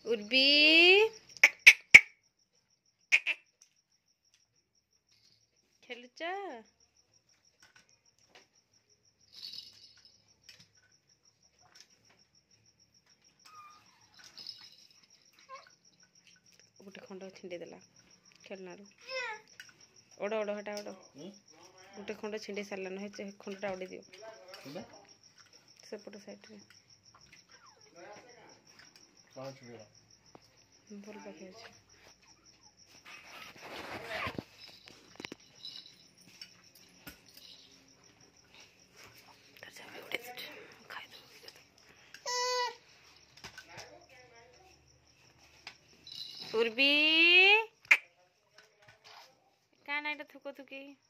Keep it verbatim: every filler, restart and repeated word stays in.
उर्बी खेलुच गोटे खंड छिंडी देला खेलना ओड ओड हटा ओड गोटे खंड छिंडी सारा ना खंडटा उड़ी दियो सेपट साइड रे भल पाखे अच्छे उर्बी क्या ना थुको थुकी